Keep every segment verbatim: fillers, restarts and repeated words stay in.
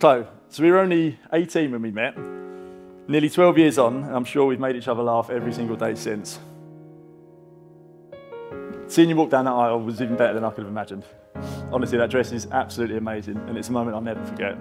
Chloe, so we were only eighteen when we met. Nearly twelve years on, and I'm sure we've made each other laugh every single day since. Seeing you walk down that aisle was even better than I could have imagined. Honestly, that dress is absolutely amazing, and it's a moment I'll never forget.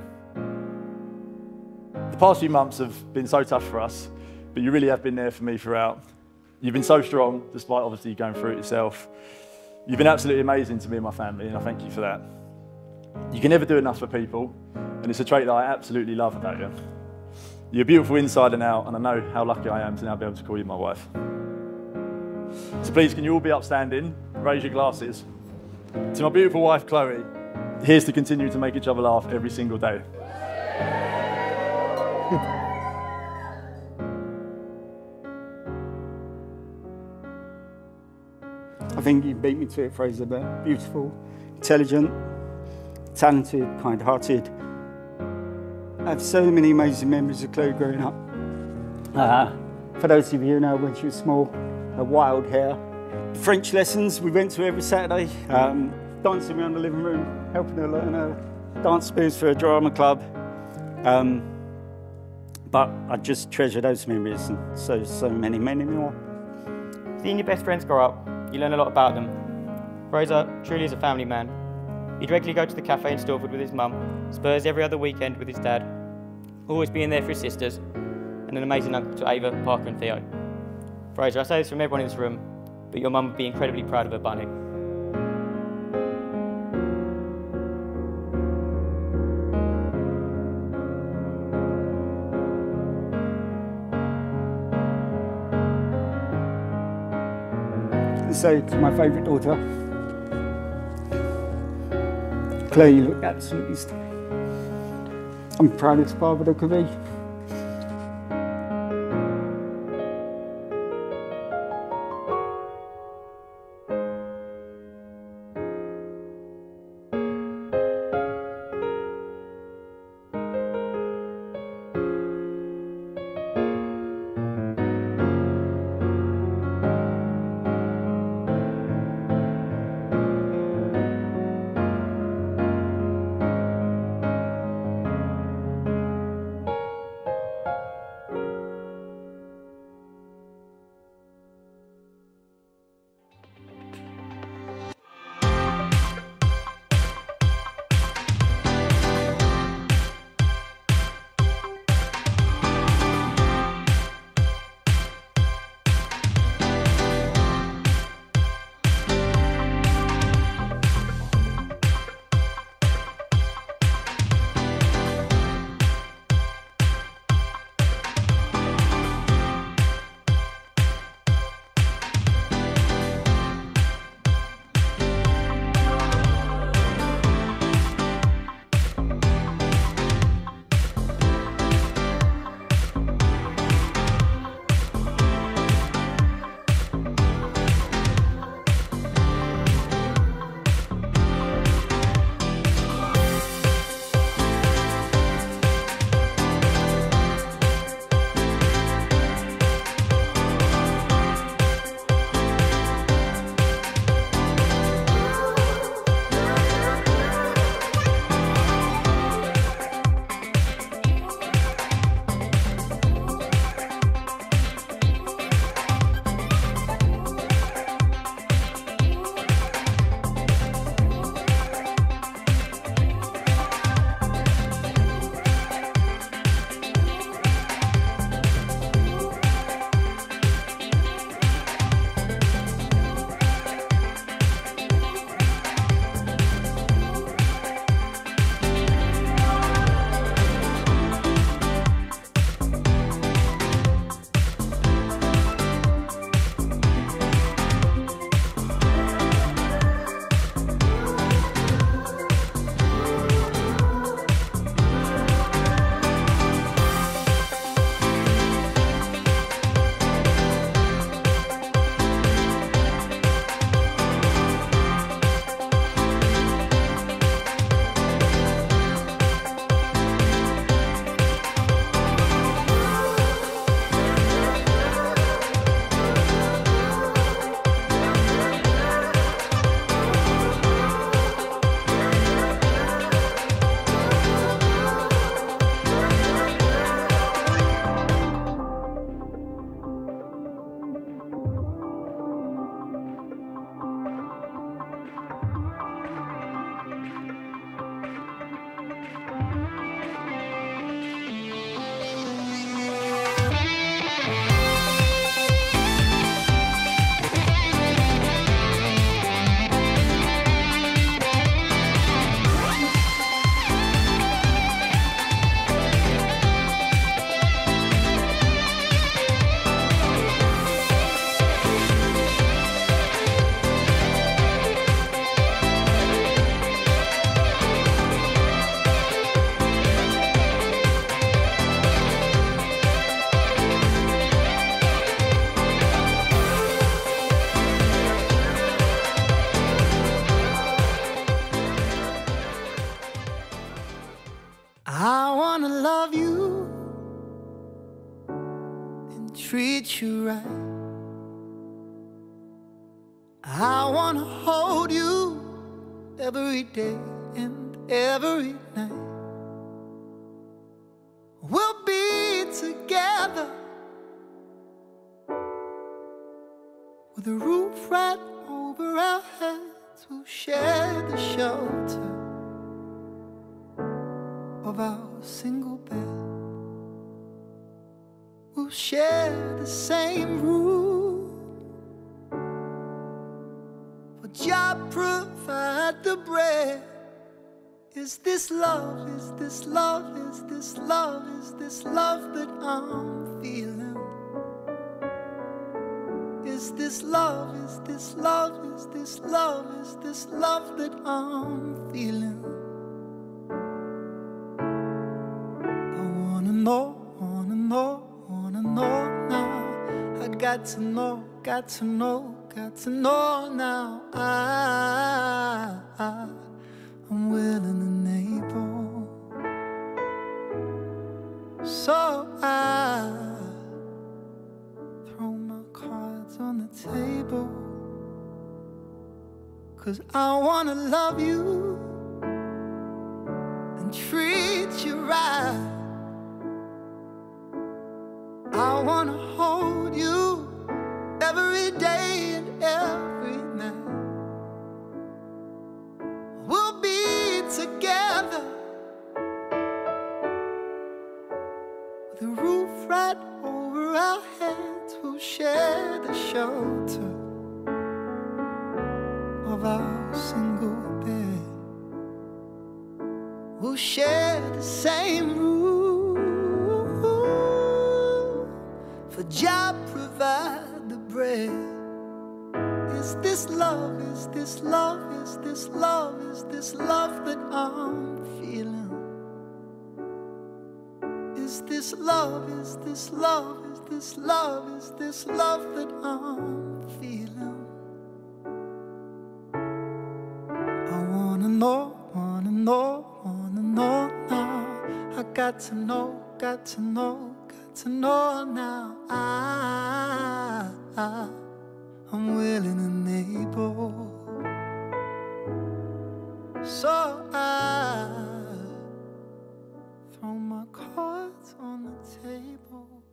The past few months have been so tough for us, but you really have been there for me throughout. You've been so strong, despite obviously going through it yourself. You've been absolutely amazing to me and my family, and I thank you for that. You can never do enough for people, and it's a trait that I absolutely love about you. You're beautiful inside and out, and I know how lucky I am to now be able to call you my wife. So please, can you all be upstanding, raise your glasses. To my beautiful wife, Chloe, here's to continue to make each other laugh every single day. I think you beat me to it, Fraser, but beautiful, intelligent, talented, kind-hearted. I have so many amazing memories of Chloe growing up. Uh, for those of you who know, when she was small, her wild hair. French lessons we went to every Saturday, um, dancing around the living room, helping her learn her dance moves for a drama club. Um, but I just treasure those memories and so, so many, many more. Seeing your best friends grow up, you learn a lot about them. Fraser truly is a family man. He'd regularly go to the cafe in Stortford with his mum, Spurs every other weekend with his dad, always being there for his sisters, and an amazing uncle to Ava, Parker and Theo. Fraser, I say this from everyone in this room, but your mum would be incredibly proud of her bunny. So to my favourite daughter, Chloe, you look absolutely stunning. I'm the proudest father there could be. wanna love you and treat you right. I wanna hold you every day and every night. We'll be together with a roof right over our heads. We'll share the shelter of our single bed. We'll share the same room, for Jah provide the bread. Is this love, is this love, is this love, is this love that I'm feeling? Is this love, is this love, is this love, is this love that I'm feeling? I wanna know, wanna know, wanna know now. I got to know, got to know, got to know now. I, I, I'm willing and able, so I throw my cards on the table, 'cause I wanna love you and treat you right. I wanna hold you every day and every night. We'll be together with a roof right over our heads. We'll share the shelter of our single bed. We'll share the same room, for Jah provide the bread. Is this love, is this love, is this love, is this love that I'm feeling? Is this love, is this love, is this love, is this love that I'm feeling? I wanna know, wanna know, wanna know now. I got to know, got to know, got to know now. I, I I'm willing and able, so I throw my cards on the table.